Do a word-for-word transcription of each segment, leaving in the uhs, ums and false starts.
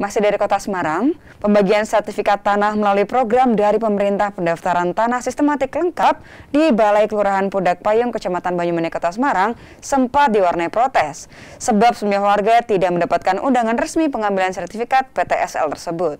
Masih dari Kota Semarang, pembagian sertifikat tanah melalui program dari pemerintah pendaftaran tanah sistematik lengkap di Balai Kelurahan Pudak Payung, Kecamatan Banyumanik, Kota Semarang sempat diwarnai protes sebab sejumlah warga tidak mendapatkan undangan resmi pengambilan sertifikat P T S L tersebut.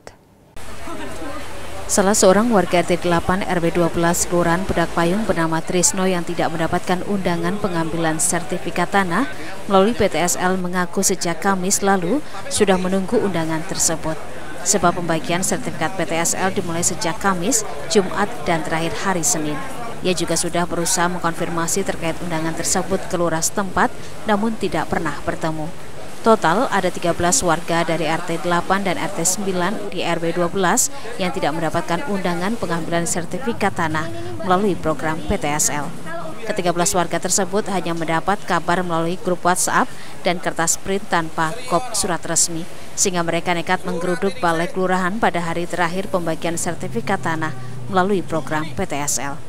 Salah seorang warga R T delapan R W dua belas Kelurahan Pudak Payung bernama Trisno yang tidak mendapatkan undangan pengambilan sertifikat tanah melalui P T S L mengaku sejak Kamis lalu sudah menunggu undangan tersebut. Sebab pembagian sertifikat P T S L dimulai sejak Kamis, Jumat, dan terakhir hari Senin. Ia juga sudah berusaha mengkonfirmasi terkait undangan tersebut ke lurah setempat, namun tidak pernah bertemu. Total ada tiga belas warga dari R T delapan dan R T sembilan di R W dua belas yang tidak mendapatkan undangan pengambilan sertifikat tanah melalui program P T S L. Ketiga belas warga tersebut hanya mendapat kabar melalui grup WhatsApp dan kertas print tanpa kop surat resmi, sehingga mereka nekat menggeruduk Balai Kelurahan pada hari terakhir pembagian sertifikat tanah melalui program P T S L.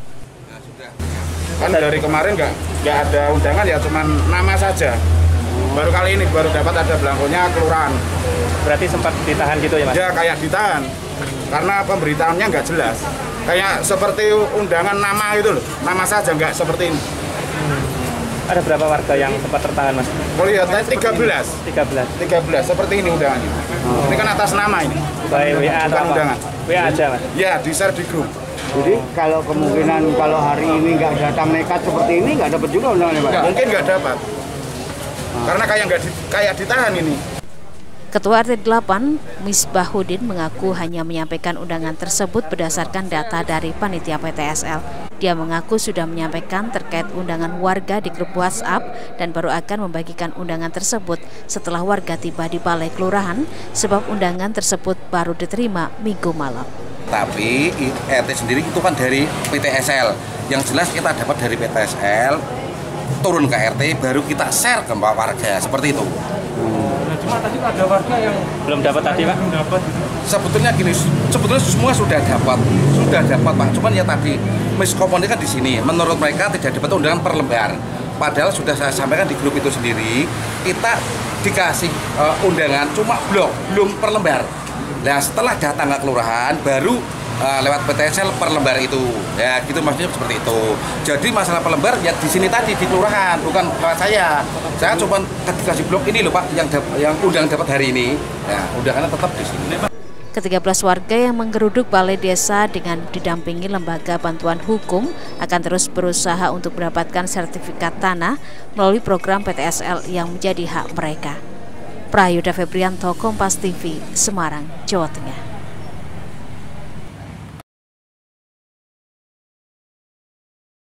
Kan dari kemarin nggak nggak ada undangan, ya cuman nama saja. Baru kali ini baru dapat ada belangkonya kelurahan. Berarti sempat ditahan gitu ya Mas? Ya kayak ditahan, karena pemberitaannya nggak jelas. Kayak seperti undangan nama itu loh, nama saja nggak seperti ini. Hmm. Ada berapa warga yang sempat tertahan Mas? Kelihatannya tiga belas. tiga belas. tiga belas seperti ini undangannya. Oh. Ini kan atas nama ini. Baik W A atau apa? Undangan. W A aja Mas? Ya, di-share di grup. Jadi kalau kemungkinan kalau hari ini nggak datang nekat seperti ini nggak dapat juga undangannya Pak? Mungkin nggak dapat. Karena kayak nggak di, kayak ditahan ini. Ketua R T delapan, Misbahudin, mengaku hanya menyampaikan undangan tersebut berdasarkan data dari panitia P T S L. Dia mengaku sudah menyampaikan terkait undangan warga di grup WhatsApp dan baru akan membagikan undangan tersebut setelah warga tiba di Balai Kelurahan, sebab undangan tersebut baru diterima Minggu malam. Tapi R T sendiri itu kan dari P T S L. Yang jelas kita dapat dari P T S L, turun ke R T, baru kita share ke warga, seperti itu. Hmm. Nah, cuma tadi ada warga yang belum dapat tadi Pak? Belum dapat. Sebetulnya gini, sebetulnya semua sudah dapat, sudah dapat Pak. Cuman ya tadi miskomunikasi di sini. Menurut mereka tidak dapat undangan per lembar. Padahal sudah saya sampaikan di grup itu sendiri, kita dikasih uh, undangan cuma blok, belum per lembar. Nah setelah datang ke kelurahan baru uh, lewat P T S L per lembar itu, ya gitu maksudnya seperti itu. Jadi masalah per lembar ya di sini tadi di kelurahan, bukan lewat saya. Saya cuma dikasih blok ini loh Pak, yang yang undangan dapat hari ini. Ya undangannya tetap di sini. Ketiga belas warga yang menggeruduk balai desa dengan didampingi lembaga bantuan hukum akan terus berusaha untuk mendapatkan sertifikat tanah melalui program P T S L yang menjadi hak mereka. Prayuda Febrianto, Kompas T V, Semarang, Jawa Tengah.